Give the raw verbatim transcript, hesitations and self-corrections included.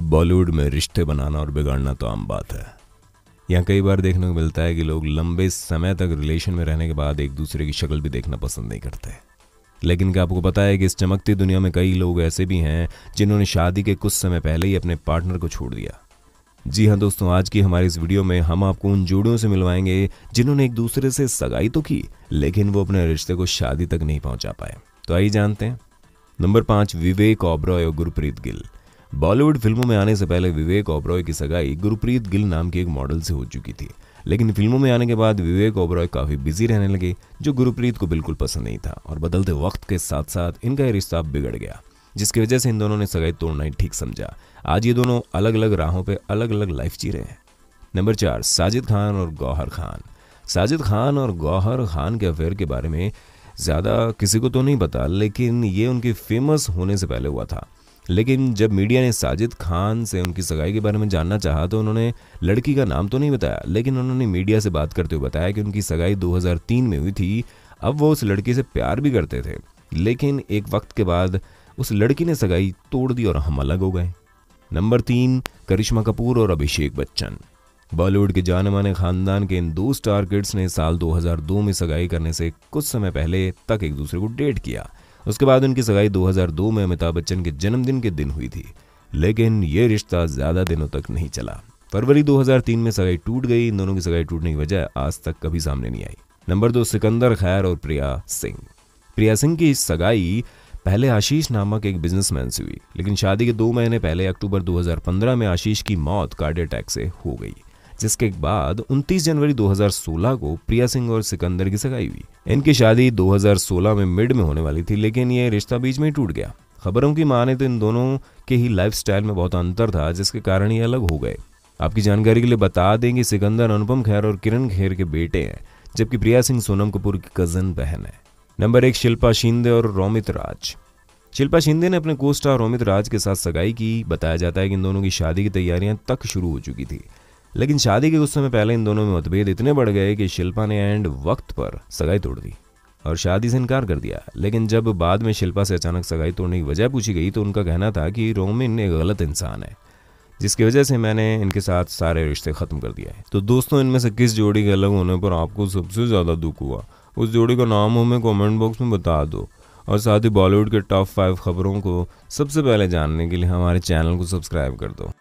बॉलीवुड में रिश्ते बनाना और बिगाड़ना तो आम बात है। यहाँ कई बार देखने को मिलता है कि लोग लंबे समय तक रिलेशन में रहने के बाद एक दूसरे की शक्ल भी देखना पसंद नहीं करते। लेकिन क्या आपको पता है कि इस चमकती दुनिया में कई लोग ऐसे भी हैं जिन्होंने शादी के कुछ समय पहले ही अपने पार्टनर को छोड़ दिया। जी हाँ दोस्तों, आज की हमारी इस वीडियो में हम आपको उन जोड़ियों से मिलवाएंगे जिन्होंने एक दूसरे से सगाई तो की, लेकिन वो अपने रिश्ते को शादी तक नहीं पहुंचा पाए। तो आइए जानते हैं। नंबर पाँच, विवेक ओबरॉय और गुरप्रीत गिल। बॉलीवुड फिल्मों में आने से पहले विवेक ओबरॉय की सगाई गुरप्रीत गिल नाम की एक मॉडल से हो चुकी थी, लेकिन फिल्मों में आने के बाद विवेक ओबरॉय काफी बिजी रहने लगे, जो गुरप्रीत को बिल्कुल पसंद नहीं था। और बदलते वक्त के साथ साथ इनका ये रिश्ता बिगड़ गया, जिसकी वजह से इन दोनों ने सगाई तोड़ना ही ठीक समझा। आज ये दोनों अलग अलग राहों पे अलग अलग लाइफ जी रहे हैं। नंबर चार, साजिद खान और गौहर खान। साजिद खान और गौहर खान के अफेयर के बारे में ज्यादा किसी को तो नहीं पता, लेकिन ये उनके फेमस होने से पहले हुआ था। लेकिन जब मीडिया ने साजिद खान से उनकी सगाई के बारे में जानना चाहा तो उन्होंने लड़की का नाम तो नहीं बताया, लेकिन उन्होंने मीडिया से बात करते हुए बताया कि उनकी सगाई दो हज़ार तीन में हुई थी। अब वो उस लड़की से प्यार भी करते थे, लेकिन एक वक्त के बाद उस लड़की ने सगाई तोड़ दी और हम अलग हो गए। नंबर तीन, करिश्मा कपूर और अभिषेक बच्चन। बॉलीवुड के जाने माने खानदान के इन दो स्टार किड्स ने साल दो हज़ार दो में सगाई करने से कुछ समय पहले तक एक दूसरे को डेट किया। उसके बाद उनकी सगाई दो हज़ार दो में अमिताभ बच्चन के जन्मदिन के दिन हुई थी, लेकिन ये रिश्ता ज्यादा दिनों तक नहीं चला। फरवरी दो हज़ार तीन में सगाई टूट गई। इन दोनों की सगाई टूटने की वजह आज तक कभी सामने नहीं आई। नंबर दो, सिकंदर खैर और प्रिया सिंह। प्रिया सिंह की सगाई पहले आशीष नामक एक बिजनेसमैन से हुई, लेकिन शादी के दो महीने पहले अक्टूबर दो हज़ार पंद्रह में आशीष की मौत कार्डियक अटैक से हो गई, जिसके बाद उनतीस जनवरी दो हज़ार सोलह को प्रिया सिंह और सिकंदर की सगाई हुई। इनकी शादी दो हज़ार सोलह में मिड में होने वाली थी, लेकिन ये रिश्ता बीच में ही टूट गया। खबरों की माने तो इन दोनों के ही लाइफस्टाइल में बहुत अंतर था, जिसके कारण ये अलग हो गए। आपकी जानकारी के लिए बता दें कि सिकंदर अनुपम खेर और किरण खेर के बेटे हैं, जबकि प्रिया सिंह सोनम कपूर की कजन बहन है। नंबर एक, शिल्पा शिंदे और रोमित राज। शिल्पा शिंदे ने अपने को स्टार रोमित राज के साथ सगाई की। बताया जाता है कि इन दोनों की शादी की तैयारियां तक शुरू हो चुकी थी, लेकिन शादी के कुछ समय पहले इन दोनों में मतभेद इतने बढ़ गए कि शिल्पा ने एंड वक्त पर सगाई तोड़ दी और शादी से इनकार कर दिया। लेकिन जब बाद में शिल्पा से अचानक सगाई तोड़ने की वजह पूछी गई तो उनका कहना था कि रोमिन एक गलत इंसान है, जिसकी वजह से मैंने इनके साथ सारे रिश्ते खत्म कर दिया है। तो दोस्तों, इनमें से किस जोड़ी के अलग होने पर आपको सबसे ज्यादा दुख हुआ, उस जोड़ी का नाम हमें कमेंट बॉक्स में बता दो। और साथ ही बॉलीवुड के टॉप फाइव खबरों को सबसे पहले जानने के लिए हमारे चैनल को सब्सक्राइब कर दो।